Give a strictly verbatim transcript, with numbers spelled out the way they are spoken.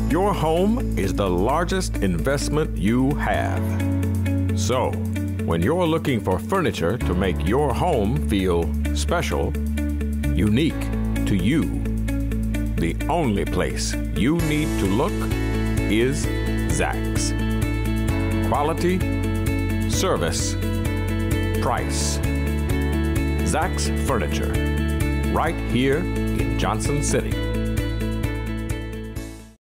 Your home is the largest investment you have. So, when you're looking for furniture to make your home feel special, unique to you, the only place you need to look is Zach's. Quality, service, price. Zach's Furniture, right here in Johnson City.